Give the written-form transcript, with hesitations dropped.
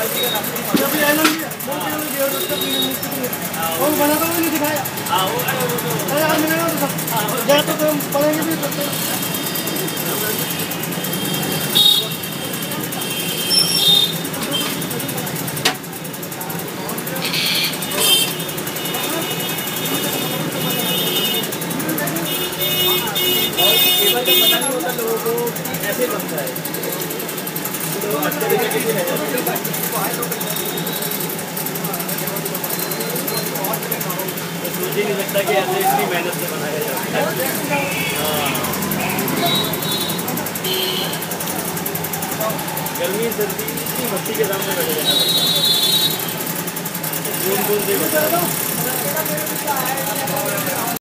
बनाता हुआ नहीं दिखाया। तो पढ़ेंगे भी लोगों को ऐसे बनता है मुझे नहीं लगता कि ऐसे इतनी मेहनत से बनाया जाता है। गर्मी सर्दी इतनी भट्टी के सामने बैठे रहना पड़ता है।